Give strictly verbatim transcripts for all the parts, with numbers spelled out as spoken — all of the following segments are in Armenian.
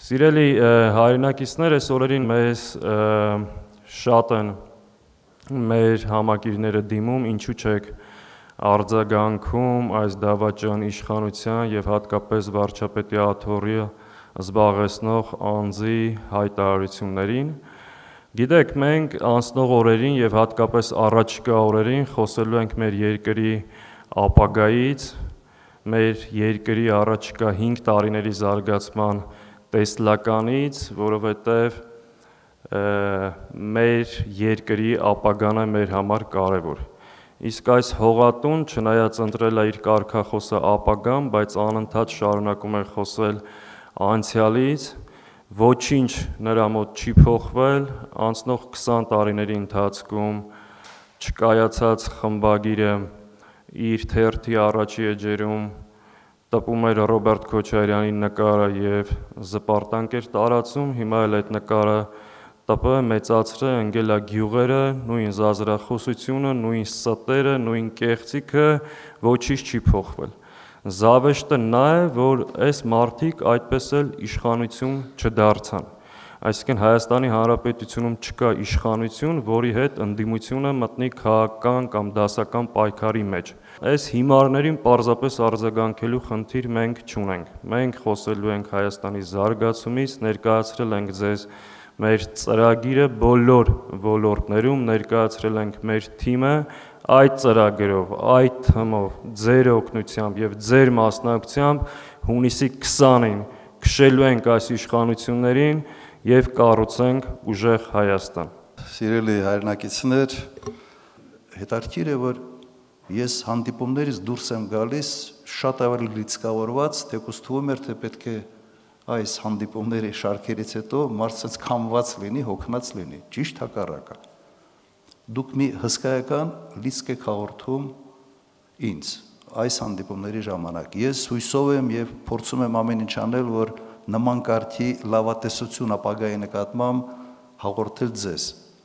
Սիրելի հայրենակիցներ, այս օրերին մեզ շատ են մեր համակիրները դիմում, ինչու չեք արձագանքում այս դավաճան իշխանության եւ հատկապես վարչապետի աթոռի զբաղեցնող անձի հայտարարություններին։ Գիտեք, մենք անցնող օրերին եւ հատկապես առաջիկա օրերին խոսելու ենք մեր երկրի ապագայից, մեր երկրի առաջիկա հինգ տարիների զարգացման տեսլականից, որովհետև մեր երկրի ապագան է մեր համար կարևոր։ Իսկ այս հողատուն, չնայած ընտրել է իր կարգախոսը ապագան, բայց անընդհատ շարունակում է խոսել անցյալից, ոչինչ նրա մոտ չի փոխվել, անցնող քսան տարիների ընթացքում չկայացած խմբագիրը իր թերթի առաջի էջերում տպում էր Ռոբրետ Քոչարյանի նկարը եւ զպարտանք էր տարածում, հիմա էլ այդ նկարը տպը մեծացրել է, ընկել է գյուղերը, նույն զազրախոսությունը, նույն ստերը, նույն կեղծիքը, ոչինչ չի փոխվել։ Զավեշտը նա է, որ այս մարդիկ այդպես էլ իշխանություն չդարձան։ Այսինքն Հայաստանի Հանրապետությունում չկա իշխանություն, որի հետ ընդդիմությունը մտնի քաղաքական կամ դասական պայքարի մեջ։ Այս հիմարներին պարզապես արձագանքելու խնդիր մենք չունենք։ Մենք խոսելու ենք Հայաստանի զարգացումից, ներկայացրել ենք ձեզ մեր ծրագիրը բոլոր ոլորտներում, ներկայացրել ենք մեր թիմը, այդ ծրագրով, այդ թմով, ձեր օգնությամբ եւ ձեր մասնակցությամբ հունիսի քսանին քշելու ենք այս իշխանություններին եւ կառուցենք ուժեղ Հայաստան։ Սիրելի հայրենակիցներ, հետաքրքիր է, որ ես հանդիպումներից դուրս եմ գալիս շատ ավելի լիցքավորված, թեկուզ թվում էր, թե պետք է այս հանդիպումների շարքերից հետո մարդը քամված լինի, հոգնած լինի, ճիշտ հակառակը։ Դուք մի հսկայական լիցք եք հաղորդում ինձ այս հանդիպումների ժամանակ։ Ես հույսով եմ եւ փորձում եմ ամեն ինչ անել, որ նման կարգի լավատեսություն ապագայի նկատմամբ հաղորդել ձեզ։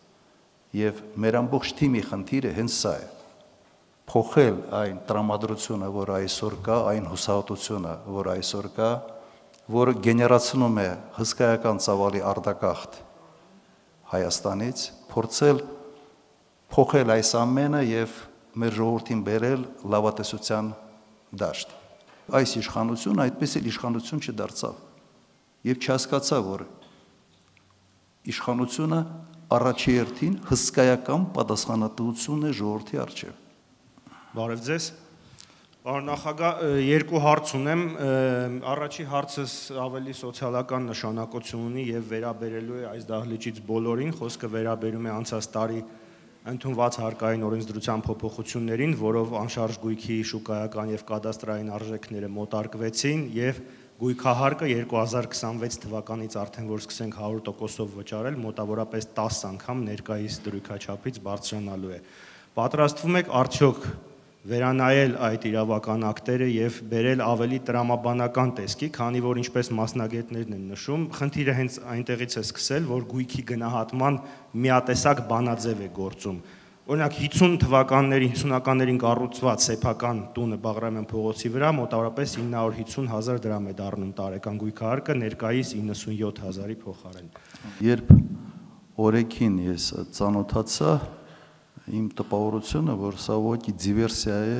Եվ մեր ամբողջ թիմի խնդիրը հենց սա է։ Փոխել այն տրամադրությունը, որ այսօր կա, այն հուսահատությունը, որ այսօր կա, որը գեներացնում է հսկայական ծավալի արտագաղթ Հայաստանից, փորձել փոխել այս ամենը եւ մեր ժողովրդին բերել լավատեսության դաշտ։ Այս իշխանությունը այդպես էլ իշխանություն չդարձավ եւ չհասկացա, որ իշխանությունը առաջի հերթին հսկայական պատասխանատվություն է ժողովրդի առջև։ Բարև ձեզ։ Պարոն նախագահ, երկու հարց ունեմ, առաջի հարցս ավելի սոցիալական նշանակություն ունի եւ վերաբերելու է այս դահլիճից բոլորին, խոսքը վերաբերում է անցած տարի ընդունված հարկային օրենսդրության փոփոխություններին, որով անշարժ գույքի շուկայական եւ կադաստրային արժեքները մոտարկվեցին եւ գույքահարկը երկու հազար քսանվեց թվականից արդեն որ սկսենք հարյուր տոկոսով վճարել, մոտավորապես տասը անգամ ներկայիս դրույքաչափից բարձրանալու է։ Պատրաստվում եք արդյոք վերանայել այդ իրավական ակտերը եւ բերել ավելի տրամաբանական տեսքի, քանի որ ինչպես մասնագետներն են նշում, խնդիրը հենց այնտեղից է սկսել, որ գույքի գնահատման միատեսակ բանաձև է գործում։ Օրինակ հիսուն թվականների, հիսունականներին կառուցված սեփական տունը Բաղրամյան փողոցի վրա մոտավորապես ինը հարյուր հիսուն հազար դրամ է դառնում տարեկան գույքահարկը, ներկայիս իննսունյոթ հազարի փոխարեն։ Երբ օրեքին ես ծանոթացա, իմ տպավորությունը, որ սա ոքի դիվերսիա է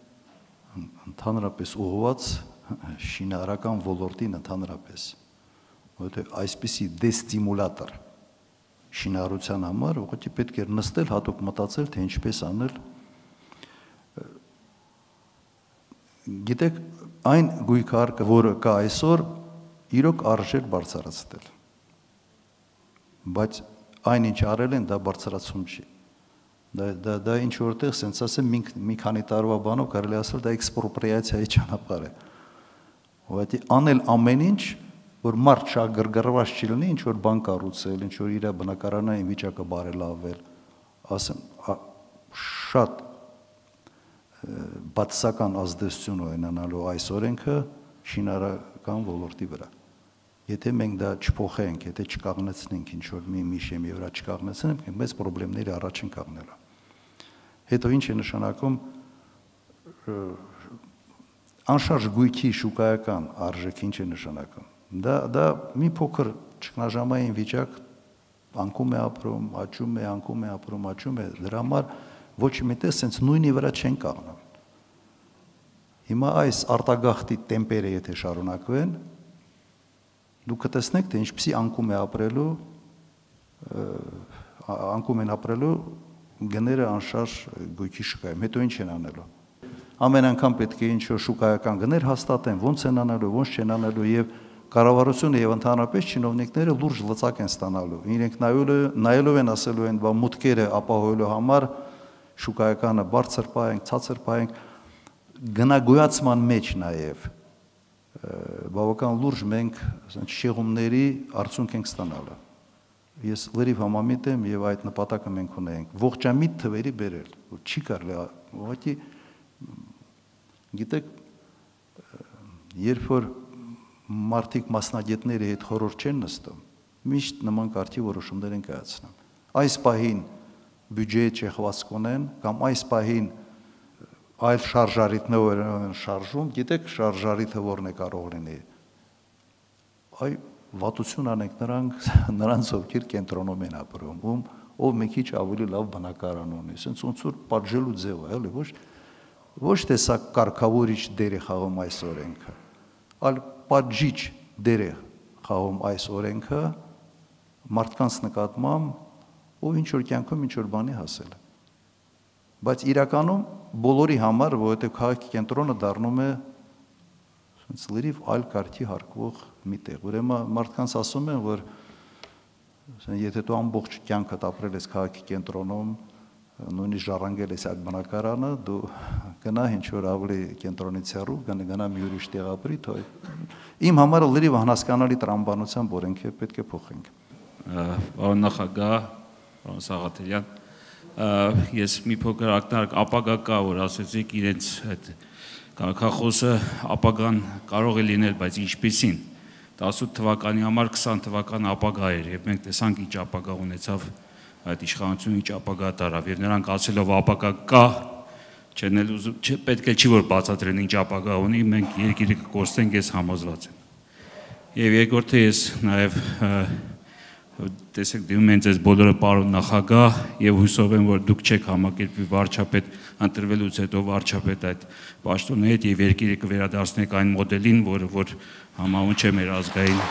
ընդհանրապես ուղղված շինարարական ոլորտին ընդհանրապես, որովհետև այսպիսի դեստիմուլատոր շինարարության համար ուղղակի պետք էր նստել, հատուկ մտածել, թե ինչպես անել։ Գիտեք, այն գույքահարկը, որը կա այսօր, իրոք արժեր բարձրացնել, բայց այն ինչ արել են, դա բարձրացում չի։ Դա դա ինչ որտեղ սենց ասեմ մի քանի տարվա բանով կարելի ասել դա էքսպրոպրիացիայի ճանապարհ է։ Ուղղակի անել ամեն ինչ, որ մարդ շագրգռված չլինի, ինչ որ բան կառուցել, ինչ որ իր բնակարանային վիճակը բարելավել, ասեմ, շատ բացասական ազդեցություն ունենալու այս օրենքը շինարարական ոլորտի վրա։ Եթե մենք դա չփոխենք, եթե չկանգնեցնենք ինչ որ մի միշեմի վրա չկանգնեցնենք, մենք մեծ խնդիրների առաջ ենք կանգնելու։ Հետո ինչ է նշանակում անշարժ գույքի շուկայական արժեքը ինչ է նշանակում։ Դա դա մի փոքր ճգնաժամային վիճակ անկում է ապրում, աճում է, անկում է ապրում, աճում է, դրա համար ոչ միտեղ sense նույնի վրա չեն կանգնում։ Հիմա այս արտագաղթի տեմպերը եթե շարունակվեն, դուք կտեսնեք, թե ինչպեսի անկում է ապրելու, անկում են ապրելու գները անշարժ գույքի շուկայում, հետո ինչ են անելու։ Ամեն անգամ պետք է ինչ-որ շուկայական գներ հաստատեն, ոնց են անելու, ոնց չեն անելու եւ կառավարությունը եւ ընդհանրապես չինովնիկները լուրջ լծակ են ստանալու։ Իրենք նայելով են ասելու են, բա մուտքերը ապահովելու համար շուկայականը բարձր պահենք, ցածր պահենք, գնագոյացման մեջ նաեւ բավական լուրջ մենք շեղումների արդյունք ենք ստանալու։ Ես լրիվ համամիտ եմ եւ այդ նպատակը մենք ունենք ողջամիտ թվերի բերել, որ չի կարելի, ուղղակի գիտեք, երբ որ մարդիկ մասնագետների հետ խորհուրդ չեն նստում, միշտ նման կարգի որոշումներ են կայացնում։ Այս պահին բյուջեի չեղված կունեն կամ այս պահին այլ շարժարիթներ են շարժում, գիտեք շարժարիթը որն է կարող լինի։ Այ վատություն անենք նրանք, նրանց ովքեր կենտրոնում են ապրում, ում ով մի քիչ ավելի լավ բնակարան ունի, ասենց ոնց որ պատժելու ձև է, էլի, ոչ ոչ թե սա կարգավորիչ դեր է խաղում այս օրենքը, այլ պատժիչ դեր է խաղում այս օրենքը մարդկանց նկատմամբ, ով ինչ որ կյանքում ինչ որ բանի հասել է։ Բայց իրականում բոլորի համար, որովհետև քաղաքի կենտրոնը դառնում է լրիվ այլ կարգի հարկվող մի տեղ։ Ուրեմն մարդկանց ասում են, որ եթե դու ամբողջ կյանքդ ապրել ես քաղաքի կենտրոնում, նույնիսկ ժառանգել ես այդ բնակարանը, դու գնա ինչ որ ավելի կենտրոնից հեռու, գնա մի ուրիշ տեղ ապրի, թող իմ համար լրիվ անհասկանալի տրամաբանությամբ օրենք է պետք է փոխենք։ Պարոն նախագահ, պարոն Սաղաթելյան, ես մի փոքր ակնարկ ապագա կա, որ ասեցիք իրենց այդ քաղաքախոսը ապագան կարող է լինել, բայց ինչպեսին տասութ թվականի համար քսան թվական ապագա էր եւ մենք տեսանք ինչ ապագա ունեցավ այդ իշխանությունը, ինչ ապագա տարավ եւ նրանք ասելով ապագա կա չեն էլ ուզում, պետք է չի որ բացատրեն ինչ ապագա ունի, մենք երկիրը կկորցնենք, ես համոզված եմ։ Եվ երկրորդը ես նաեւ տեսեք դիմում են ձեզ բոլորը պարոն նախագահ եւ հույսով եմ որ դուք չեք համակերպվի վարչապետ ընտրվելուց հետո վարչապետ այդ պաշտոնի հետ եւ երկիրը կվերադարձնեք այն մոդելին, որը որ համահունչ է մեր ազգային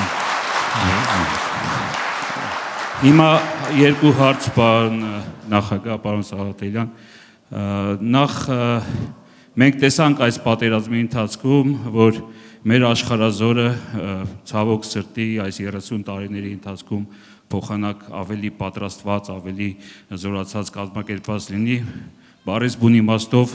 Հիմա երկու հարց պարոն նախագահ, պարոն Սաղաթելյան, նախ մենք տեսանք այս պատերազմի ընթացքում, որ մեր աշխարհազորը ցավոք սրտի այս երեսուն տարիների ընթացքում փոխանակ ավելի պատրաստված, ավելի զորացած կազմակերպված լինի, բառից բուն իմաստով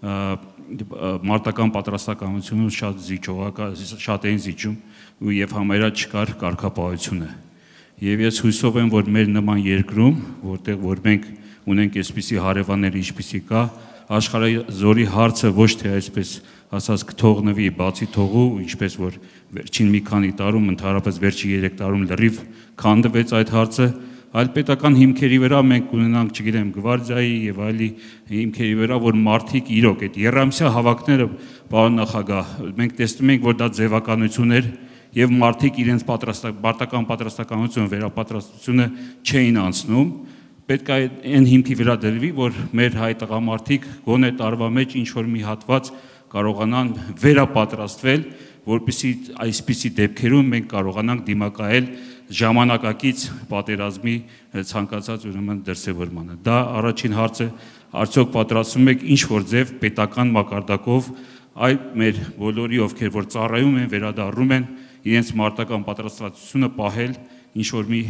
մարտական պատրաստականությունը շատ զիջողական, շատ էին զիջում եւ համարյա չկար կարգապահությունը։ Եվ ես հույսով եմ, որ մեր նման երկրում, որտեղ որ մենք ունենք այսպիսի հարևաններ, ինչպիսի կա, աշխարհազորի հարցը ոչ թե այսպես ասած կթողնվի, բացի թողու, ինչպես որ վերջին մի քանի տարում, ընդհանրապես վերջի երեք տարում լրիվ քանդվեց այդ հարցը, այլ պետական հիմքերի վրա մենք ունենանք, չգիտեմ, գվարդիայի եւ այլի հիմքերի վրա, որ մարդիկ իրոք այդ երամսյա հավաքները, պարոն նախագահ, մենք տեսնում ենք, որ դա ձևականություն էր եւ մարդիկ իրենց պատրաստական պատրաստականությունը, վերապատրաստությունը չէին անցնում, պետք է այն հիմքի վրա դրվի, որ մեր հայ տղամարդիկ գոնե տարվա մեջ ինչ որ մի հատված կարողանան վերապատրաստվել, որպեսզի այսպիսի դեպքերում մենք կարողանանք դիմակայել ժամանակակից պատերազմի ցանկացած ուրեմն դրսևորմանը։ Դա առաջին հարցը, արդյոք պատրաստվում եք ինչ որ ձև պետական մակարդակով այդ մեր բոլորի ովքեր որ ծառայում են, վերադառնում են, իրենց մարտական պատրաստվածությունը պահել ինչ որ մի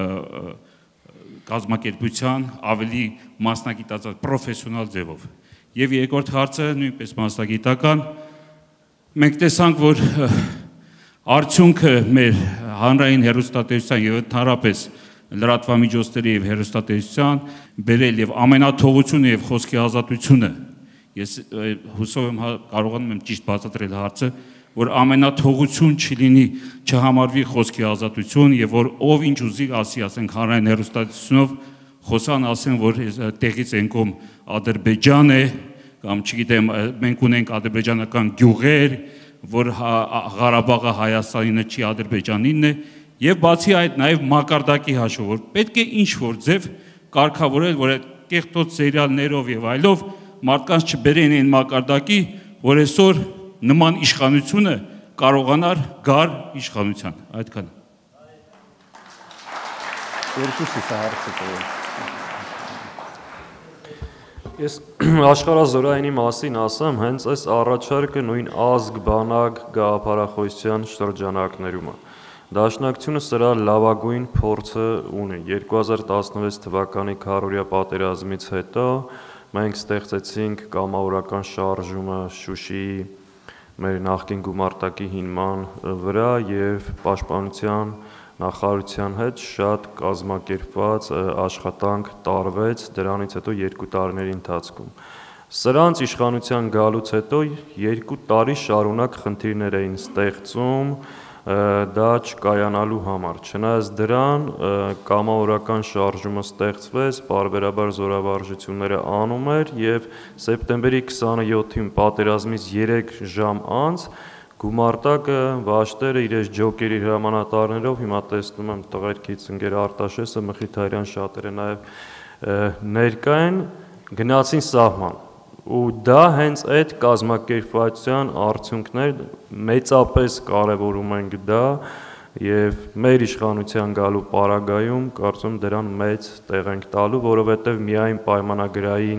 կազմակերպության ավելի մասնագիտացած պրոֆեսիոնալ ձևով։ Եվ երկրորդ հարցը նույնպես մասնագիտական, մենք տեսանք, որ արդյունքը մեր հանրային հեռուստատեսության եւ ընդհանրապես լրատվամիջոցների եւ հեռուստատեսության բերել եւ ամենաթողությունը եւ խոսքի ազատությունը, ես հուսով եմ կարողանում եմ ճիշտ բացատրել հարցը, որ ամենաթողություն չլինի, չհամարվի խոսքի ազատություն եւ որ ով ինչ ուզի ասի, ասենք հանրային հեռուստատեսությունով խոսան, ասեն, որ տեղից ենկում Ադրբեջան է, կամ չգիտեմ, մենք ունենք ադրբեջանական գյուղեր, որ Ղարաբաղը Հայաստանինը չի, Ադրբեջանինն է, եւ բացի այդ նաեւ մակարդակի հաշվով, որ պետք է ինչ-որ ձև կարգավորել, որ այդ կեղտոտ սերիալներով եւ այլով մարդկանց չբերեն այն մակարդակի, որ այսօր նման իշխանությունը կարողանար գար իշխանության, այդքան։ Երկուսս է հարցը։ Ես աշխարհազորայինի մասին ասեմ, հենց այս առաջարկը նույն ազգ, բանակ, գաղափարախոսության շրջանակներում է։ Դաշնակցությունը սրա լավագույն փորձը ունի։ երկու հազար տասնվեց թվականի քառորյա պատերազմից հետո մենք ստեղծեցինք կամավորական շարժումը Շուշիի մեր նախկին գումարտակի հիման վրա եւ պաշտպանության նախարարության հետ շատ կազմակերպված աշխատանք տարվեց դրանից հետո երկու տարիների ընթացքում։ Սրանց իշխանության գալուց հետո երկու տարի շարունակ խնդիրներ էին ստեղծում դա չկայանալու համար։ Չնայած դրան կամավորական շարժումը ստեղծվեց, պարբերաբար զորավարժությունները անում էր եւ սեպտեմբերի քսաներկուին պատերազմից երեք ժամ անց Գումարտակը վաշտերը իրենց ջոկերի հրամանատարներով հիմա տեսնում եմ տղերքից ընկեր Արտաշեսը, Մխիթարյան շատերը նաև ներկա են գնացին սահման ու դա հենց այդ կազմակերպվածության արդյունքներ մեծապես կարևորում ենք դա եւ մեր իշխանության գալու պարագայում կարծում դրան մեծ տեղ ենք տալու, որովհետեւ միայն պայմանագրային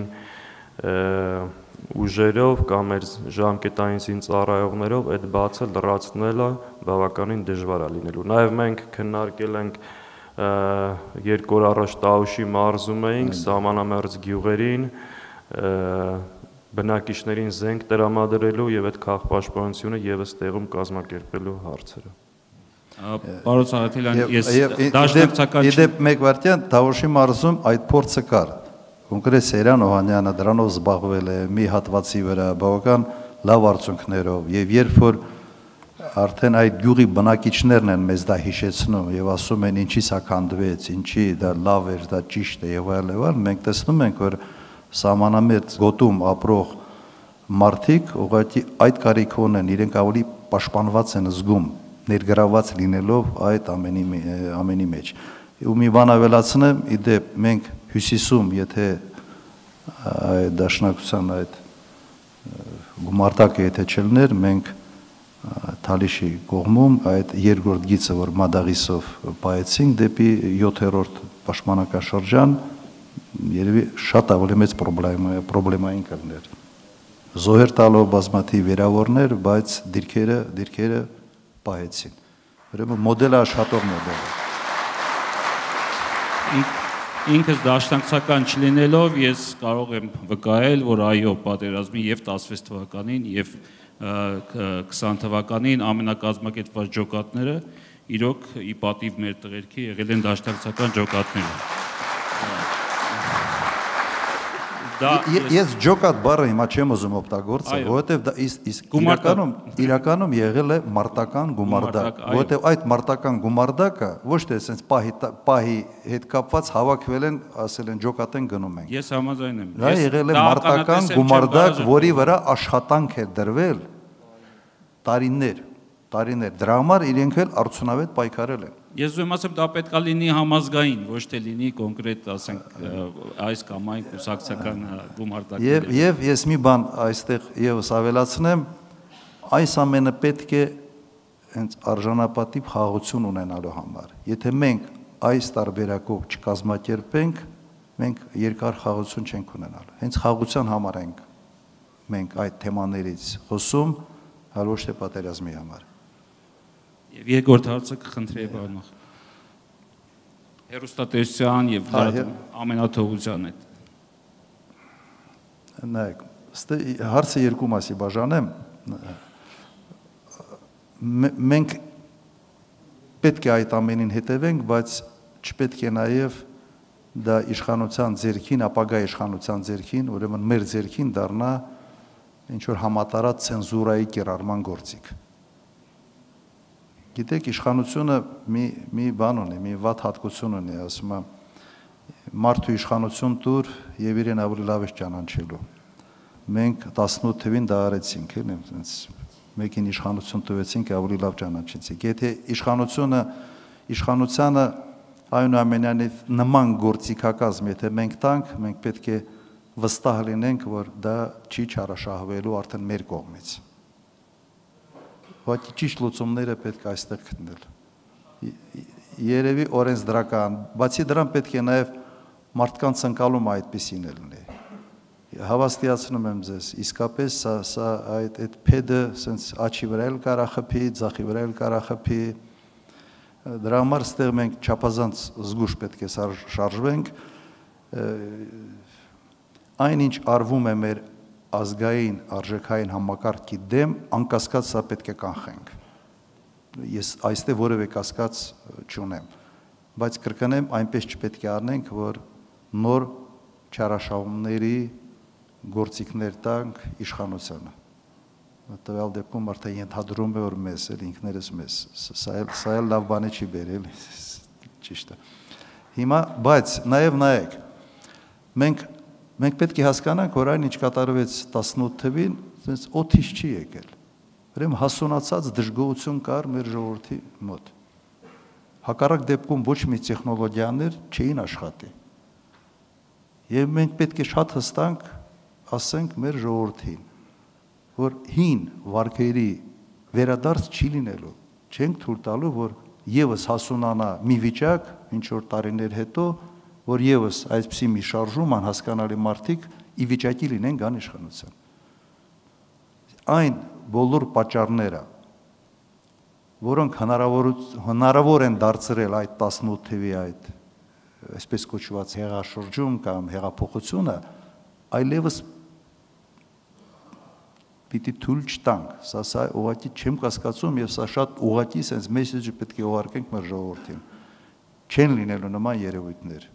ուժերով կամ մեր ժամկետային զինծառայողներով այդ բացը լրացնելը բավականին դժվար է լինելու։ Նաև մենք քննարկել ենք երկու օր առաջ Տաուշի մարզում էինք սահմանամերձ գյուղերին բնակիչներին զենք տրամադրելու եւ այդ քաղաքապաշտպանությունը եւս տեղում կազմակերպելու հարցերը։ Պարոն Սաղաթելյան, ես դաշնակցական Իդեպ մեկ վարդյան Տաուշի մարզում այդ փորձը կար։ Կոնկրետ Սերյան Օհանյանը դրանով զբաղվել է մի հատվածի վրա բավական լավ արդյունքներով եւ երբ որ արդեն այդ գյուղի բնակիչներն են մեզ դա հիշեցնում եւ ասում են ինչի սա քանդվեց, ինչի դա լավ էր, դա ճիշտ է եւ այլ եւ այլ, մենք տեսնում ենք որ սահմանամերձ գոտում ապրող մարդիկ ուղղակի այդ կարիք ունեն, իրենք ավելի պաշտպանված են զգում, ներգրաված լինելով այդ ամենի ամենի մեջ։ Ու մի բան ավելացնեմ, իդեպ մենք Հյուսիսում, եթե դաշնակցության այդ գումարտակը եթե չլներ, մենք Թալիշի կողմում այդ երկրորդ գիծը, որ Մադաղիսով պայեցինք դեպի յոթերորդ պաշտպանական շրջան, երևի շատ ավելի մեծ պրոբլեմային կլներ։ Զոհեր տալով բազմաթիվ վիրավորներ, բայց դիրքերը դիրքերը պահեցին։ Ուրեմն մոդելը աշխատող մոդել է։ Ինքս դաշնակցական չլինելով ես կարող եմ վկայել, որ այո, պատերազմի եւ տասնվեց թվականին եւ քսան թվականին ամենակազմակերպված ջոկատները իրոք ի պատիվ մեր տղերքի եղել են դաշնակցական ջոկատները։ Ես ջոկատ բառը հիմա չեմ ուզում օգտագործել, որովհետև դա իրականում իրականում եղել է մարտական գումարտակ, որովհետև այդ մարտական գումարտակը ոչ թե այսպես պահի պահի հետ կապված հավաքվել են, ասել են ջոկատ են գնում ենք։ Ես համաձայն եմ։ Դա եղել է մարտական գումարտակ, որի վրա աշխատանք է դրվել տարիներ, տարիներ։ Դրա համար իրենք էլ արդյունավետ պայքարել են։ Ես ուզում եմ ասեմ, դա պետք է լինի համազգային, ոչ թե լինի կոնկրետ, ասենք, այս կամ այն կուսակցական գումարտակներ։ Եվ եւ ես մի բան այստեղ եւս ավելացնեմ, այս ամենը պետք է հենց արժանապատիվ խաղաղություն ունենալու համար։ Եթե մենք այս տարբերակով չկազմակերպենք, մենք երկար խաղաղություն չենք ունենալու։ Հենց խաղաղության համար ենք մենք այդ թեմաներից խոսում, այլ ոչ թե պատերազմի համար։ Եվ երկրորդ հարցը կխնդրեի բանող հեռուստատեսության եւ ամենաթողության հետ։ Նայեք, հարցը երկու մասի բաժանեմ։ Մենք պետք է այդ ամենին հետևենք, բայց չպետք է նաեւ դա իշխանության ձեռքին, ապագա իշխանության ձեռքին, ուրեմն մեր ձեռքին դառնա ինչ որ համատարած ցենզուրայի կիրառման գործիք։ Գիտեք, իշխանությունը մի մի բան ունի, մի վատ հատկություն ունի, ասում եմ, մարդու իշխանություն տուր եւ իրեն ավելի լավ է ճանաչելու։ Մենք տասնութ թվին դա արեցինք, էլի, այնպես մեկին իշխանություն տվեցինք, ավելի լավ ճանաչեցինք։ Եթե իշխանությունը, իշխանությանը այնուամենայնիվ նման գործիքակազմ, եթե մենք տանք, մենք պետք է վստահ լինենք, որ դա չի չարաշահվելու արդեն մեր կողմից։ Ուղղակի ճիշտ լուծումները պետք է այստեղ գտնել։ Երևի օրենսդրական, բացի դրան պետք է նաև մարդկանց ընկալումը այդպեսին է լինի։ Հավաստիացնում եմ ձեզ, իսկապես սա, սա այդ, այդ փեդը սենց աչի վրա էլ կարա խփի, ձախի վրա էլ կարա խփի։ Դրա համար ստեղ մենք չափազանց զգուշ պետք է շարժվենք։ Այնինչ արվում է մեր ազգային արժեքային համակարգի դեմ, անկասկած սա պետք է կանխենք։ Ես այստեղ որևէ կասկած չունեմ, բայց կրկնեմ, այնպես չպետք է անենք, որ նոր չարաշահումների գործիքներ տանք իշխանությանը։ Տվյալ դեպքում արդեն ենթադրում է, որ մեզ էլ ինքներս մեզ, սա էլ լավ բան չի բերել, ճիշտ է։ Հիմա, բայց նաև նայեք, մենք Մենք պետք է հասկանանք, որ այն ինչ կատարվեց տասնութ թվին, sense օթից չի եկել։ Ուրեմն հասունացած դժգոհություն կար մեր ժողովրդի մոտ։ Հակառակ դեպքում ոչ մի տեխնոլոգիաներ չէին աշխատի։ Եվ մենք պետք է շատ հստակ ասենք մեր ժողովրդին, որ հին վարկերի վերադարձ չի լինելու։ Չենք թույլ տալու, որ եւս հասունանա մի վիճակ, ինչ որ տարիներ հետո, որ եւս այսպիսի մի շարժում անհասկանալի մարդիկ ի վիճակի լինեն գան իշխանության։ Այն բոլոր պատճառները, որոնք հնարավոր են դարձրել այդ տասնութ թվի այդ այսպես կոչված հեղաշրջում կամ հեղափոխությունը, այլևս պիտի թույլ չտանք։ Սա սա ուղղակի չեմ կասկածում եւ սա շատ ուղղակի sense մեսեջը պետք է ուղարկենք մեր ժողովրդին։ Չեն լինելու նման երևույթներ։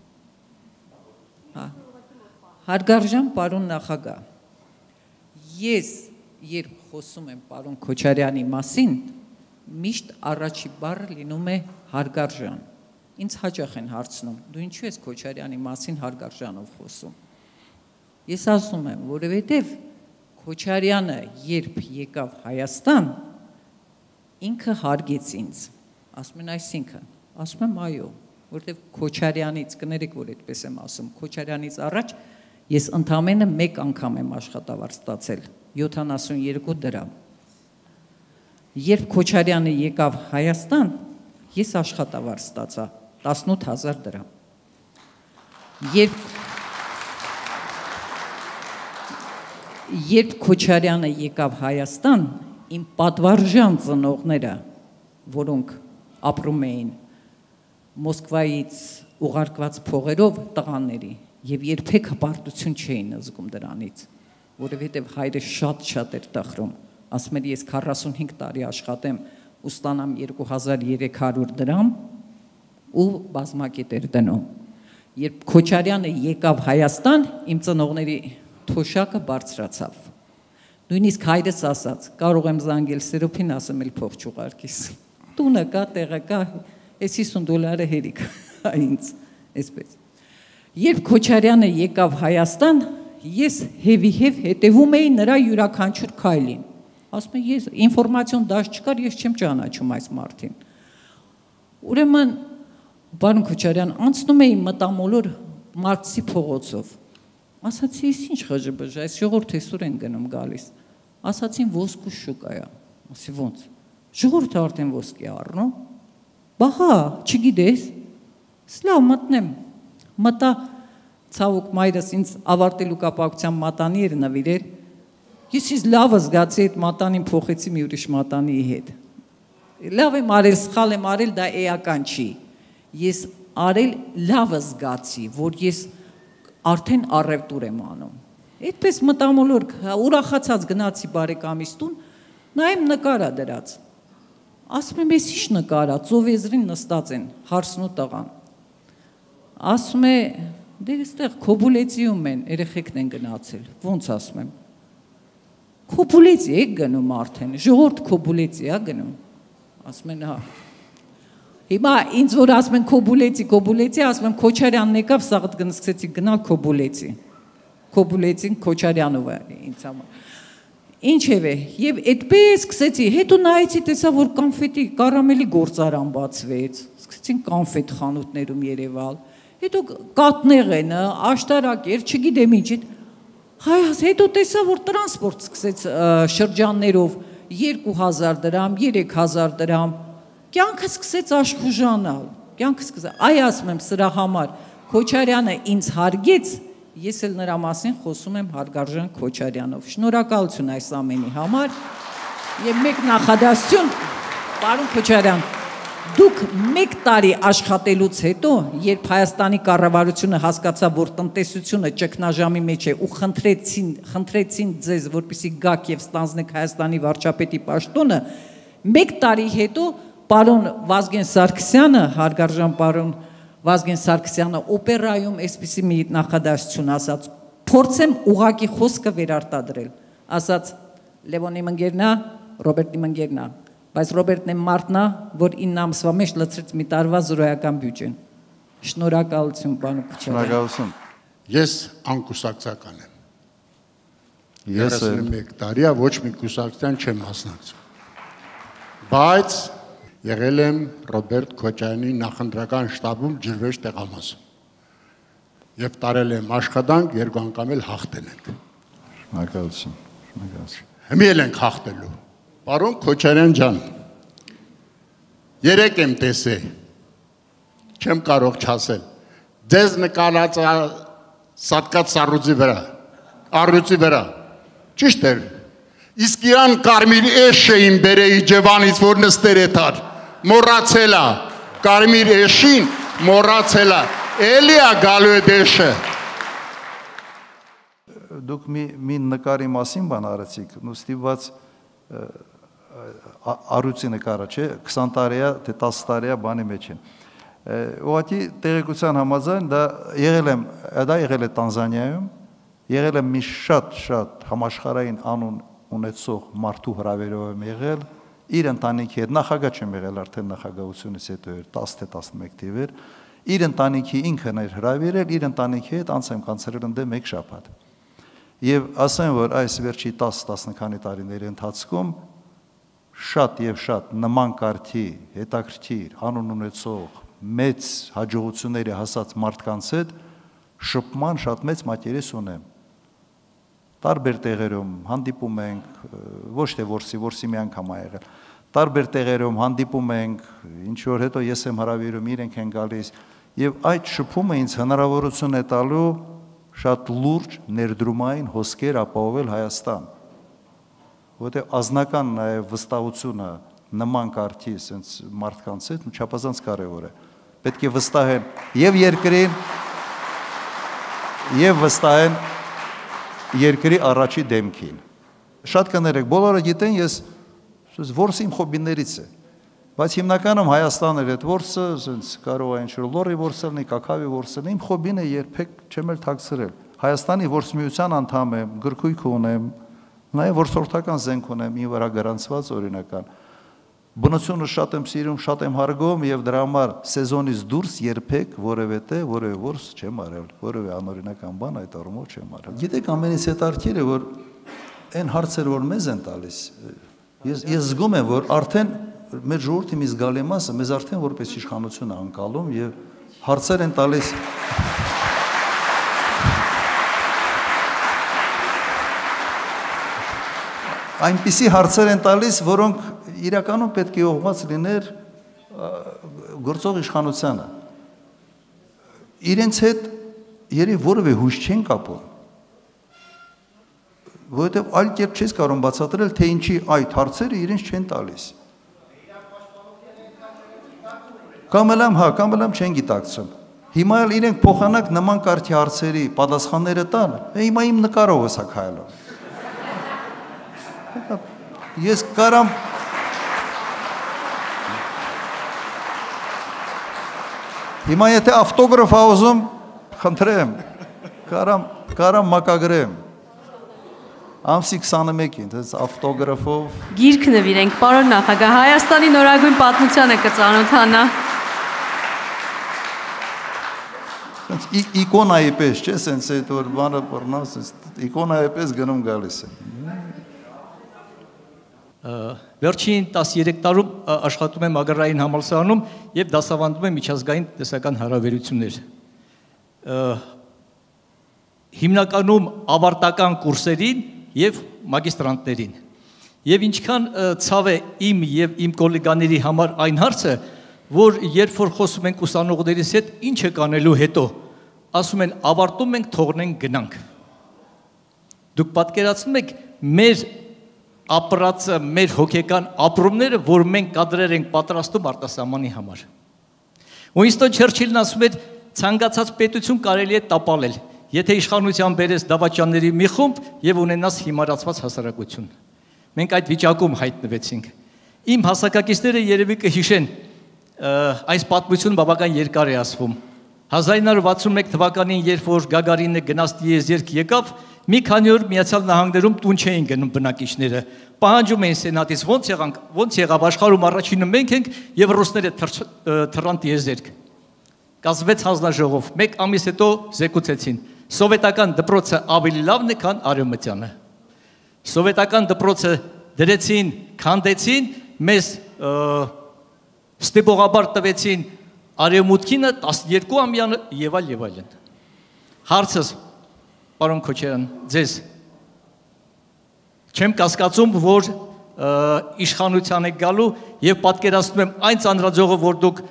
Հարգարժան պարոն նախագահ, ես երբ խոսում եմ պարոն Քոչարյանի մասին, միշտ առաջի բառը լինում է հարգարժան։ Ինձ հաճախ են հարցնում, դու ինչու ես Քոչարյանի մասին հարգարժանով խոսում։ Ես ասում եմ, որովհետև Քոչարյանը երբ եկավ Հայաստան, ինքը հարգեց ինձ։ Ասում են այսինքն, ասում եմ այո, որտեվ Քոչարյանից, կներեք, որ այդպես եմ ասում, Քոչարյանից առաջ ես ընդամենը մեկ անգամ եմ աշխատավարձ ստացել, յոթանասունյոթ դրամ։ Երբ Քոչարյանը եկավ Հայաստան, ես աշխատավարձ ստացա տասնութ հազար դրամ։ Երբ Երբ Քոչարյանը եկավ Հայաստան, իմ պատվարժան ծնողները, որոնք ապրում էին Մոսկվայից ուղարկված փողերով տղաների եւ երբեք հպարտություն չէին զգում դրանից, որովհետեւ հայրը շատ-շատ էր տխրում։ Ասում էր ես քառասունհինգ տարի աշխատեմ ու ստանամ երկու հազար երեք հարյուր դրամ ու բազմակետ էր դնում։ Երբ Քոչարյանը եկավ Հայաստան, իմ ծնողների թոշակը բարձրացավ։ Նույնիսկ հայրս ասաց, կարող եմ զանգել Սերոփին, ասեմ էլ փող չուղարկես։ Տունը կա, տեղը կա, այս հիսուն դոլարը հերիք ինձ, այսպես։ Երբ Քոչարյանը եկավ Հայաստան, ես հեվի-հև հետևում էի նրա յուրաքանչյուր քայլին։ Ասում եմ, ես ինֆորմացիոն դաշտ չկար, ես չեմ ճանաչում այս մարդին։ Ուրեմն, պարոն Քոչարյան, անցնում էի մտամոլոր Մարտսի փողոցով։ Ասացի, ես ինչ խժբժ, այս ժողովուրդը այսօր են գնում գալիս։ Ասացին ոսկու շուկա է։ Ասի ոնց։ Ժողովուրդը արդեն ոսկի առնում։ Բահա, չգիտես։ Սլավ մտնեմ։ Մտա ցավոք մայրս ինձ ավարտելու կապակցությամբ մատանի էր նվիրել։ Ես ինձ լավ զգացի այդ մատանին փոխեցի մի ուրիշ մատանի հետ։ Լավ եմ արել, սխալ եմ արել, դա էական չի։ Ես արել լավ զգացի, որ ես արդեն առևտուր եմ անում։ Այդպես մտամոլոր ուրախացած գնացի բարեկամիս տուն, նայեմ նկարա դրած։ Ասում եմ, ես ինչ նկարա, ծովեզրին նստած են, հարսնու տղան։ Ասում է, դե այստեղ Քոբուլեցիում են, երեխեքն են գնացել։ Ոնց ասում եմ։ Քոբուլեցի եք գնում արդեն, ժողովուրդ Քոբուլեցի է գնում։ Ասում են, հա։ Հիմա ինձ որ ասում են Քոբուլեցի, Քոբուլեցի, ասում եմ Քոչարյանն եկավ, սաղդ գնացեցի գնալ Քոբուլեցի։ Քոբուլեցին Քոչարյանով է ինձ համար։ Ինչևէ, եւ այդպես սկսեցի, հետո նայեցի, տեսա, որ կոնֆետի կարամելի գործարան բացվեց, սկսեցին կոնֆետ խանութներում երևալ, հետո կատնեղենը, աշտարակեր, չգիտեմ ինչ, հետո տեսա, որ տրանսպորտ սկսեց շրջաններով երկու հազար դրամ, երեք հազար դրամ, կյանքը սկսեց աշխուժանալ, կյանքը սկսեց, այ ասում եմ սրա համար, Քոչարյանը ինձ հարգեց, ես էլ նրա մասին խոսում եմ հարգարժան Քոչարյանով, շնորհակալություն այս ամենի համար, եւ մեկ նախադասություն, պարոն Քոչարյան, դուք մեկ տարի աշխատելուց հետո, երբ Հայաստանի կառավարությունը հասկացավ, որ տնտեսությունը ճգնաժամի մեջ է ու խնդրեցին, խնդրեցին ձեզ, որպեսզի գաք եւ ստանձնեք Հայաստանի վարչապետի պաշտոնը, մեկ տարի հետո պարոն Վազգեն Սարգսյանը, հարգարժան պարոն Վազգեն Սարգսյանը օպերայում այսպիսի մի նախադասություն ասաց, փորձեմ ուղակի խոսքը վերարտադրել, ասաց Լևոնի մնգերնա, Ռոբերտի մնգերնա, բայց Ռոբերտն է մարդն է, որ ինը ամսվա մեջ լցրեց մի տարվա զրոյական բյուջեն։ Շնորհակալություն, պարոն Քոչարյան։ Շնորհակալություն։ Ես անկուսակցական եմ։ Ես երեսունմեկ տարի է ոչ մի կուսակցության չեմ մասնակցում։ Բայց եղել եմ Ռոբերտ Քոչարյանի նախընտրական շտաբում ջրվեժ տեղամասում։ Եվ տարել եմ աշխատանք, երկու անգամ էլ հաղթել ենք։ Շնորհակալություն։ Շնորհակալություն։ Հիմա էլ ենք հաղթելու։ Պարոն Քոչարյան ջան, երեք եմ տեսել, չեմ կարող չասել, ձեզ նկարած սատկած սառույցի վրա, առյուծի վրա, ճիշտ էր, իսկ իրան կարմիր էշ էին բերեի ջևանից, որ նստեր էթար, մոռացել է, կարմիր էշին մոռացել է, էլի է գալու է դեշը։ Դուք մի նկարի մասին բան արեցիք, ու ստիպված առույցի նկարը, չէ, քսան տարիա, թե տասը տարիա բանի մեջ են։ Ուղղակի տեղեկության համաձայն դա եղել եմ, դա եղել է Տանզանիայում, եղել եմ մի շատ-շատ համաշխարհային անուն ունեցող մարդու հրավերով եմ եղել, իր ընտանիքի հետ, նախագահ չեմ եղել արդեն նախագահությունից հետո էր տասը թե տասնմեկ թիվ էր, իր ընտանիքի ինքն էր հրավիրել, իր ընտանիքի հետ անց եմ կանցրել ընդ մեկ շաբաթ։ Եվ ասեմ, որ այս վերջի տասը տասնքանի տարիների ընթացքում շատ եւ շատ նման կարգի հետաքրքիր անուն ունեցող մեծ հաջողությունների հասած մարդկանց հետ շփման շատ մեծ մակերես ունեմ։ Տարբեր տեղերում հանդիպում ենք, ոչ թե որսի, որսի մի անգամ ա եղել։ Տարբեր տեղերում հանդիպում ենք, ինչ որ հետո ես եմ հրավիրում, իրենք են գալիս, եւ այդ շփումը ինձ հնարավորություն է տալու շատ լուրջ ներդրումային հոսքեր ապահովել Հայաստան, որտեղ ազնական նաև վստահությունը նման կարգի sense մարդկանց հետ չափազանց կարևոր է։ Պետք է վստահեն եւ երկրին եւ վստահեն երկրի առաջի դեմքին։ Շատ կներեք, բոլորը գիտեն, ես որս իմ խոբիներից է, բայց հիմնականում Հայաստանը այդ որսը sense կարող է ինչ-որ լորի որսել, կակավի որսել, իմ խոբին է երբեք չեմ էլ թաքցրել։ Հայաստանի որս միության անդամ եմ, գրքույկ ունեմ, նաև որսորդական զենք ունեմ, իմ վրա գրանցված օրինական։ Բնությունը շատ եմ սիրում, շատ եմ հարգում եւ դրա համար սեզոնից դուրս երբեք որևէ տե, որևէ որս չեմ արել, որևէ անօրինական բան այդ առումով չեմ արել։ Գիտեք, ամենից հետաքրքիրը, որ այն հարցերը, որ մեզ են տալիս, ես ես զգում եմ, որ արդեն մեր ժողովրդի մի զգալի մասը մեզ արդեն որպես իշխանություն է ընկալում եւ հարցեր են տալիս այնպիսի հարցեր են տալիս, որոնք իրականում պետք է ուղղված լիներ գործող իշխանությանը։ Իրենց հետ երբ որևէ հույս չեն կապում, որովհետև այլ կերպ չես կարող բացատրել, թե ինչի այդ հարցերը իրենց չեն տալիս։ Կամ էլ հա, կամ էլ չեն գիտակցում։ Հիմա էլ իրենք փոխանակ նման կարգի հարցերի պատասխանները տան, հիմա իմ նկարով հսա քայլում։ Ես կարամ Հիմա եթե ավտոգրաֆ ուզում, խնդրեմ, կարամ կարամ մակագրեմ։ Ամսի քսանմեկին, դες ավտոգրաֆով Գիրք նվիրենք, պարոն նախագահ, Հայաստանի նորագույն պատմությանը կծանոթանա։ Իկոնայի պես, չէ՞, սենց այդ որ բանը բռնաս, իկոնայի պես գնում գալիս է։ Վերջին տասներեք տարում աշխատում եմ Ագրարային համալսարանում եւ դասավանդում եմ միջազգային տնտեսական հարաբերություններ։ Հիմնականում ավարտական կուրսերին եւ մագիստրանտներին։ Եվ ինչքան ցավ է իմ եւ իմ գոլեգաների համար այն հարցը, որ երբ որ խոսում ենք ուսանողներից հետ, ինչ է կանելու հետո, ասում են ավարտում ենք, թողնենք գնանք։ Դուք պատկերացնում եք մեր ապրածը, մեր հոգեկան ապրումները, որ մենք կադրեր ենք պատրաստում արտասահմանի համար։ Ուինստոն Չերչիլն ասում էր, ցանկացած պետություն կարելի է տապալել, եթե իշխանության բերես դավաճանների մի խումբ եւ ունենաս հիմարացված հասարակություն։ Մենք այդ վիճակում հայտնվեցինք։ Իմ հասակակիցները երևի կհիշեն, այս պատմությունը բավական երկար է ասվում։ հազար ինը հարյուր վաթսունմեկ թվականին, երբ որ Գագարինը գնաց տիեզերք եկավ, մի քանի օր Միացյալ Նահանգներում տուն չէին գնում բնակիչները։ Պահանջում էին սենատից, ոնց եղանք, ոնց եղավ աշխարհում առաջինը մենք ենք եւ ռուսները թռան տիեզերք։ Կազմվեց հանձնաժողով, մեկ ամիս հետո զեկուցեցին, սովետական դպրոցը ավելի լավն է, քան արևմտյանը։ Սովետական դպրոցը դրեցին, քանդեցին, մեզ ստիպողաբար տվեցին արևմուտքինը տասներկու ամյանը եւ այլ եւ այլն։ Հարցս, պարոն Քոչարյան, ձեզ չեմ կասկածում, որ իշխանության եք գալու եւ պատկերացնում եմ այն ծանրաձողը, որ դուք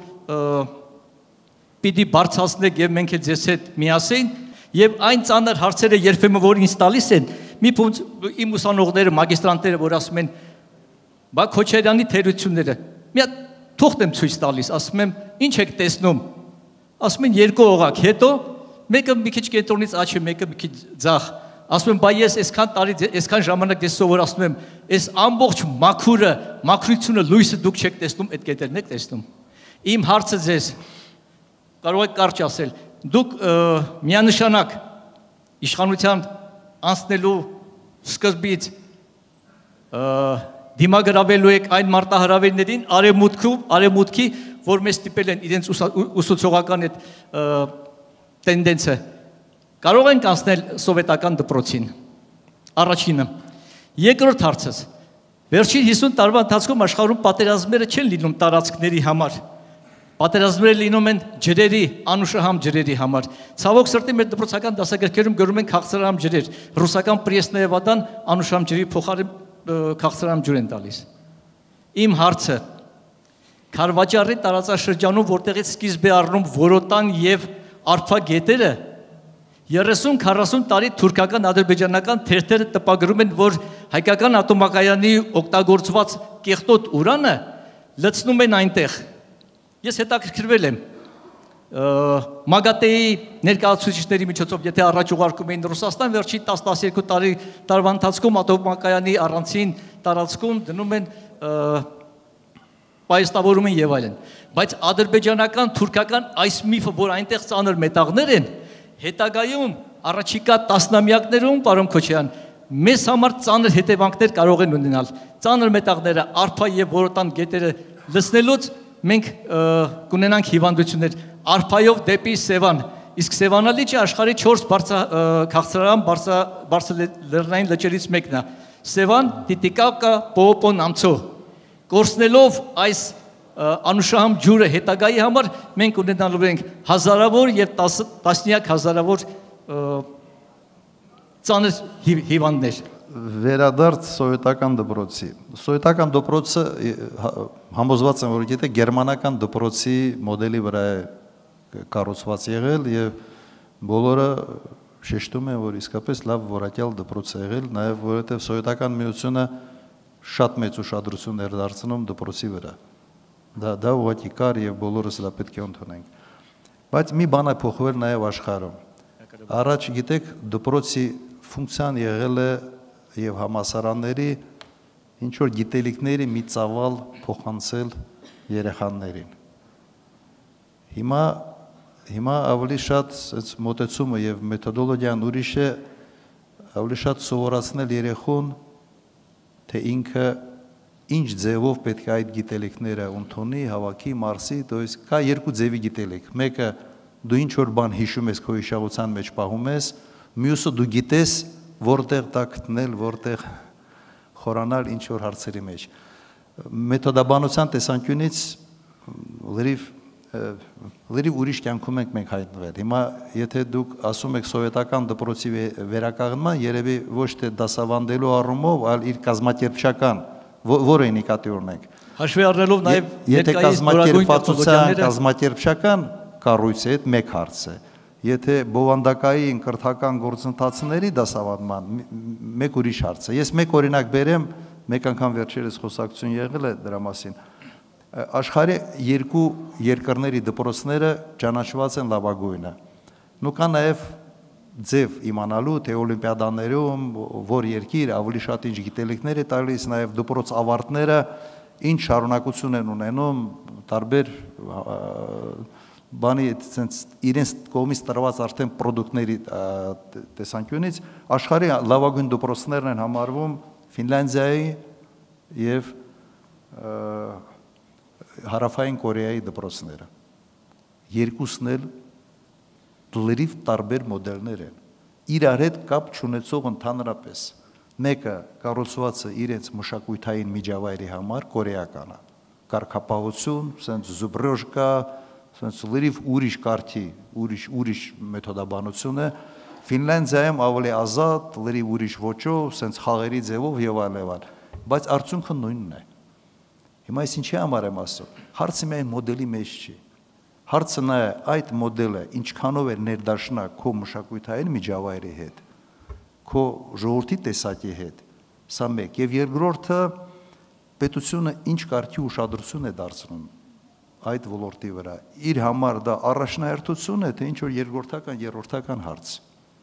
պիտի բարձրացնեք եւ մենք էլ ձեզ հետ միասին եւ այն ծանր հարցերը երբեմն որ ինձ տալիս են, մի փոքր իմ ուսանողները, մագիստրանտները, որ ասում են, բա Քոչարյանի թերությունները, մի հատ թուղթ եմ ցույց տալիս, ասում եմ, ինչ եք տեսնում, ասում են երկու օղակ, հետո մեկը մի քիչ կենտրոնից աջ է, մեկը մի քիչ ձախ, ասում եմ, բա ես այսքան տարի, այսքան ժամանակ ես սովորացնում եմ, այս ամբողջ մաքուրը, մաքրությունը, լույսը դուք չեք տեսնում, այդ կետերն եք տեսնում։ Իմ հարցը ձեզ, կարող եք կարճ ասել, դուք միանշանակ իշխանության անցնելու սկզբից դիմագրավելու եք այն մարտահրավերներին արևմուտքում, արևմուտքի, որ մեզ ստիպել են իրենց ուսուցողական այդ տենդենսը, կարող ենք անցնել սովետական դպրոցին, առաջինը, երկրորդ հարցս, վերջին հիսուն տարվա ընթացքում աշխարհում պատերազմները չեն լինում տարածքների համար, պատերազմները լինում են ջրերի, անուշահամ ջրերի համար, ցավոք սրտի մեր դպրոցական դասագրքերում գրում են քաղցրահամ ջրեր, ռուսական Պրեսնեևադան անուշահամ ջրի փոխարեն քաղցրահամ ջուր են տալիս։ Իմ հարցը, Քարվաճառի տարածաշրջանում, որտեղից սկիզբ է առնում որոտան եւ արփա գետերը, երեսուն քառասուն տարի թուրքական ադրբեջանական թերթերը տպագրում են, որ հայկական ատոմակայանի օգտագործված կեղտոտ ուրանը լցնում են այնտեղ։ Ես հետաքրքրվել եմ Մագատեի ներկայացուցիչների միջոցով, եթե առաջ ուղարկում էին Ռուսաստան, վերջին տասը տասներկու տարի տարվա ընթացքում ատոմակայանի առանցին տարածքում դնում են պայստավորում են եւ այլն։ Բայց ադրբեջանական, թուրքական այս միֆը, որ այնտեղ ծանր մետաղներ են, հետագայում առաջիկա տասնամյակներում, պարոն Քոչարյան, մեզ համար ծանր հետևանքներ կարող են ունենալ։ Ծանր մետաղները, արփա եւ որոտան գետերը լցնելուց մենք կունենանք հիվանդություններ արփայով դեպի Սևան, իսկ Սևանալիճը աշխարհի չորս քաղցրահամ բարձրլեռնային լճերից մեկն է։ Սևան, Տիտիկակա, Պոպոն, Ամցո։ Կորցնելով այս անուշահամ ջուրը հետագայի համար մենք ունենալու ենք հազարավոր եւ տասնյակ հազարավոր ծանր հիվանդներ։ Վերադարձ սովետական դպրոցի։ Սովետական դպրոցը համոզված եմ, որ եթե գերմանական դպրոցի մոդելի վրա է կառուցված եղել եւ բոլորը շեշտում են, որ իսկապես լավ որակյալ դպրոց է եղել, նաեւ որովհետեւ սովետական միությունը շատ մեծ ուշադրություն էր դարձնում դպրոցի վրա։ Դա դա ուղղակի կար եւ բոլորս դա պետք է ընդունենք։ Բայց մի բան է փոխվել նաեւ աշխարհում։ Առաջ գիտեք, դպրոցի ֆունկցիան եղել է եւ համասարանների ինչ որ գիտելիքների մի ծավալ փոխանցել երեխաներին։ Հիմա հիմա ավելի շատ այս մոտեցումը եւ մեթոդոլոգիան ուրիշ է, ավելի շատ սովորացնել երեխուն, թե ինքը ինչ ձևով պետք է այդ գիտելիքները ընդունի, հավաքի, մարսի, то есть կա երկու ձևի գիտելիք։ Մեկը դու ինչ որ բան հիշում ես, քո հիշողության մեջ պահում ես, մյուսը դու գիտես որտեղ դա գտնել, որտեղ խորանալ ինչ որ հարցերի մեջ։ Մեթոդաբանության տեսանկյունից լրիվ լրիվ ուրիշ կյանքում ենք մենք հայտնվել։ Հիմա եթե դուք ասում եք սովետական դպրոցի վերականգնման, երևի ոչ թե դասավանդելու առումով, այլ իր կազմակերպչական, որը նկատի ունենք։ Հաշվի առնելով նաև եթե կազմակերպվածության կազմակերպչական կառույցը այդ մեկ հարց է։ Եթե բովանդակային կրթական գործընթացների դասավանդման մեկ ուրիշ հարց է։ Ես մեկ օրինակ բերեմ, մեկ անգամ վերջերս խոսակցություն եղել է դրա մասին։ Աշխարհի երկու երկրների դպրոցները ճանաչված են լավագույնը։ Նու կա նաև ձև իմանալու, թե օլիմպիադաներում որ երկիր ավելի շատ ինչ գիտելիքներ է տալիս, նաև դպրոց ավարտները ինչ շարունակություն են ունենում տարբեր բանի իրենց կողմից տրված արդեն պրոդուկտների տեսանկյունից աշխարհի լավագույն դպրոցներն են համարվում Ֆինլանդիայի եւ Հարավային Կորեայի դպրոցները։ Երկուսն էլ լրիվ տարբեր մոդելներ են։ Իրար հետ կապ չունեցող ընդհանրապես։ Մեկը կառուցված է իրենց մշակութային միջավայրի համար, կորեականը։ Կարգապահություն, sense զուբրոժկա, sense լրիվ ուրիշ կարգի, ուրիշ ուրիշ մեթոդաբանություն է։ Ֆինլանդիայում ավելի ազատ, լրիվ ուրիշ ոճով, sense խաղերի ձևով եւ այլն, բայց արդյունքը նույնն է։ Հիմա ես ինչի համար եմ ասում։ Հարցը միայն մոդելի մեջ չի։ Հարցը նա է այդ մոդելը ինչքանով է ներդաշնակ քո մշակութային միջավայրի հետ, քո ժողովրդի տեսակի հետ։ Սա մեկ եւ երկրորդը պետությունը ինչ կարգի ուշադրություն է դարձնում այդ ոլորտի վրա։ Իր համար դա առաջնահերթություն է, թե ինչ որ երկրորդական, երրորդական հարց։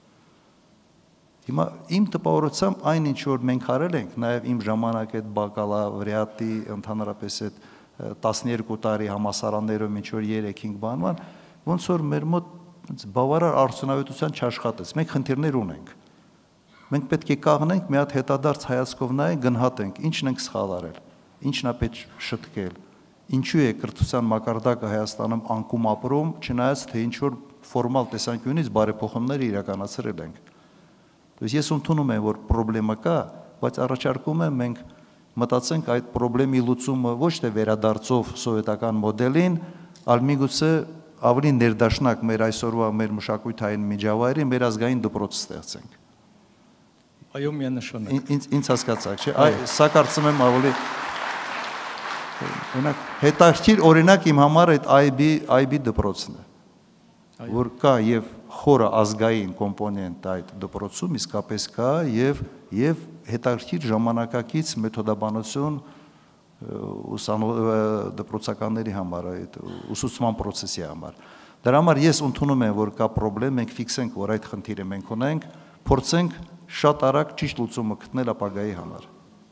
Հիմա իմ տպավորությամբ այն ինչ որ մենք արել ենք, նաև իմ ժամանակ այդ բակալավրիատի ընդհանրապես այդ տասներկու տարի համասարաններում ինչ որ երեք-հինգ բանման, ոնց որ մեր մոտ բավարար արդյունավետության չաշխատեց։ Մենք խնդիրներ ունենք։ Մենք պետք է կաղնենք, մի հատ հետադարձ հայացքով նայենք, գնահատենք, ինչն ենք սխալ արել, ինչն է պետք շտկել, ինչու է կրթության մակարդակը Հայաստանում անկում ապրում, չնայած թե ինչ որ ֆորմալ տեսանկյունից բարեփոխումներ իրականացրել ենք։ Ես ընդունում եմ, որ պրոբլեմը կա, բայց առաջարկում եմ մենք մտածենք այդ պրոբլեմի լուծումը ոչ թե վերադարձով սովետական մոդելին, այլ միգուցե ավելի ներդաշնակ մեր այսօրվա մեր մշակութային միջավայրի մեր ազգային դպրոց ստեղծենք։ Այո, միանշանակ։ Ինձ ինձ հասկացաք, չէ՞։ Սա կարծում եմ ավելի օրինակ հետաքրքիր օրինակ իմ համար այդ I B I B դպրոցն է, որ կա եւ խորը ազգային կոմպոնենտ այդ դպրոցում իսկապես կա եւ եւ հետաքրքիր ժամանակակից մեթոդաբանություն դպրոցականների համար, այդ ուսուցման process-ի համար։ Դրա համար ես ընդունում եմ, որ կա պրոբլեմ, մենք ֆիքսենք, որ այդ խնդիրը մենք ունենք, փորձենք շատ արագ ճիշտ լուծումը գտնել ապագայի համար։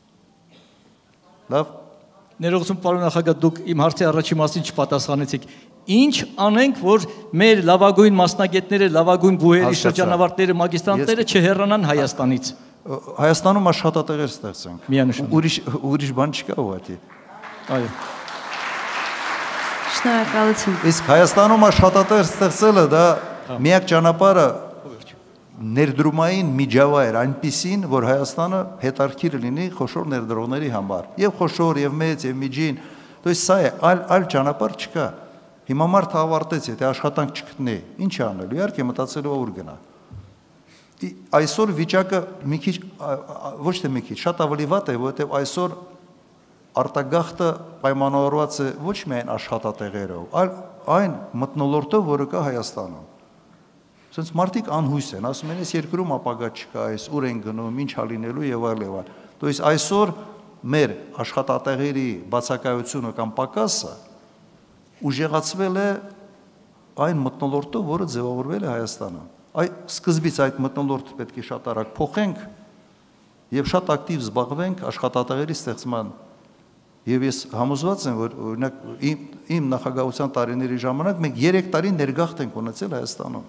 Լավ։ Ներողություն, պարոն նախագահ, դուք իմ հարցի առաջին մասին չպատասխանեցիք։ Ինչ անենք, որ մեր լավագույն մասնագետները, լավագույն բուհերի շրջանավարտները, մագիստրանտները չհեռանան Հայաստանից։ Հայաստանում աշխատատեղեր ստեղծենք։ Միանշանակ։ Ուրիշ ուրիշ բան չկա ուղղակի։ Այո։ Շնորհակալություն։ Իսկ Հայաստանում աշխատատեղեր ստեղծելը դա միակ ճանապարհը ներդրումային միջավայր այնպիսին, որ Հայաստանը հետարքիր լինի խոշոր ներդրողների համար, եւ խոշոր, եւ մեծ, եւ միջին, то есть սա է, այլ այլ ճանապարհ չկա։ Հիմա մարդը ավարտեց, եթե աշխատանք չգտնի, ինչ անելու, իհարկե մտածելով ուր գնա։ Այսօր վիճակը մի քիչ ոչ թե մի քիչ, շատ ավելի վատ է, որովհետեւ այսօր արտագաղթը պայմանավորված է ոչ միայն աշխատատեղերով, այլ այն մթնոլորտով, որը կա Հայաստանում։ Սենց մարդիկ անհույս են, ասում են, այս երկրում ապագա չկա, այս ուր են գնում, ինչ ա լինելու եւ այլն։ То есть այսօր մեր աշխատատեղերի բացակայությունը կամ պակասը ուժեղացվել է այն մթնոլորտով, որը ձևավորվել է Հայաստանում։ Այ սկզբից այդ մթնոլորտը պետք է շատ արագ փոխենք եւ շատ ակտիվ զբաղվենք աշխատատեղերի ստեղծման։ Եվ ես համոզված եմ, որ օրինակ իմ, իմ նախագահության տարիների ժամանակ մենք երեք տարի ներգաղթ ենք ունեցել Հայաստանում։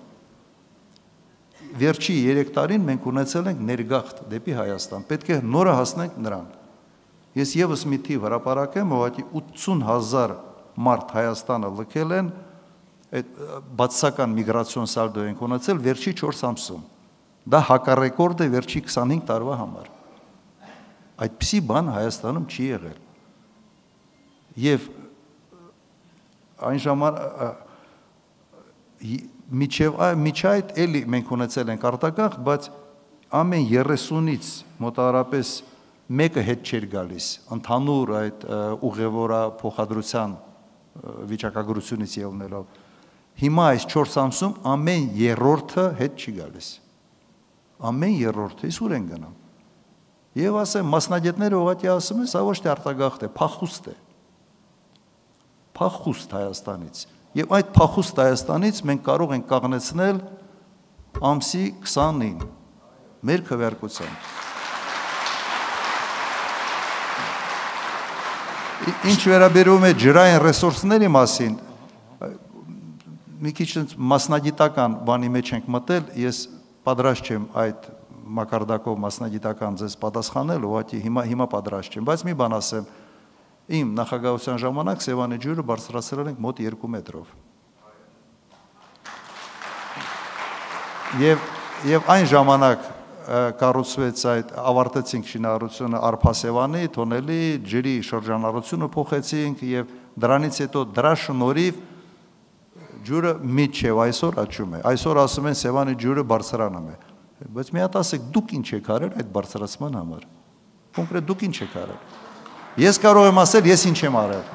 Վերջի երեք տարին մենք ունեցել ենք ներգաղթ դեպի Հայաստան, պետք է նորը հասնենք նրան։ Ես եւս մի թիվ հրապարակեմ, ուղղակի ութսուն հազար մարդ Հայաստանը լքել են, այդ բացասական միգրացիոն սալդո ենք ունեցել վերջի չորս ամսում։ Դա հակառեկորդ է վերջի քսանհինգ տարվա համար։ Այդպիսի բան Հայաստանում չի եղել։ Եվ այն ժամանակ միջև այդ էլի մենք ունեցել ենք արտագաղթ, բայց ամեն երեսունից մոտավորապես մեկը հետ չէր գալիս, ընդհանուր այդ ուղևորա փոխադրության վիճակագրությունից ելնելով։ Հիմա այս չորս ամսում ամեն երրորդը հետ չի գալիս։ Ամեն երրորդը, իսկ ուր են գնում։ Եվ ասեմ, մասնագետները ուղղակի ասում են, սա ոչ թե արտագաղթ է, փախուստ է։ Փախուստ Հայաստանից։ Եվ այդ փախուստ Հայաստանից մենք կարող ենք կանգնեցնել ամսի քսանինը մեր քվեարկությամբ։ Ինչ վերաբերում է ջրային ռեսուրսների մասին, մի քիչ մասնագիտական բանի մեջ ենք մտել, ես պատրաստ չեմ այդ մակարդակով մասնագիտական ձեզ պատասխանել, ուղղակի հիմա հիմա պատրաստ չեմ, բայց մի բան ասեմ, իմ նախագահության ժամանակ Սևանի ջուրը բարձրացրել ենք մոտ երկու մետրով։ Եվ եւ այն ժամանակ կառուցվեց այդ ավարտեցինք շինարարությունը Արփասևանի, թոնելի, ջրի շրջանառությունը փոխեցինք եւ դրանից հետո դրա շնորհիվ ջուրը միջև այսօր աճում է։ Այսօր ասում են Սևանի ջուրը բարձրանում է։ Բայց մի հատ ասեք, դուք ինչ եք արել այդ բարձրացման համար։ Կոնկրետ դուք ինչ եք արել։ Ես կարող եմ ասել, ես ինչ եմ արել։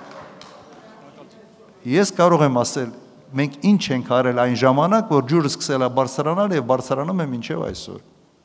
Ես կարող եմ ասել, մենք ինչ ենք արել այն ժամանակ, որ ջուրը սկսել է բարձրանալ եւ բարձրանում է մինչև այսօր։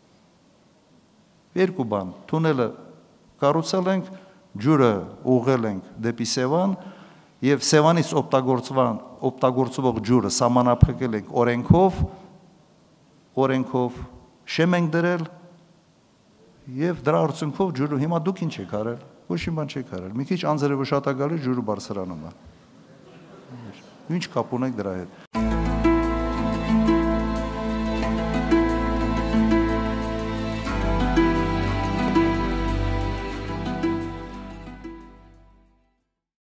Երկու բան, թունելը կառուցել ենք, ջուրը ուղղել ենք դեպի Սևան եւ Սևանից օգտագործվան, օգտագործվող ջուրը սահմանափակել ենք օրենքով, օրենքով շեմ ենք դրել եւ դրա արդյունքով ջուրը հիմա դուք ինչ եք արել, ոչ մի բան չեք արել։ Մի քիչ անձրևը շատ է գալիս, ջուրը բարձրանում է։ Ինչ կապ ունեք դրա հետ։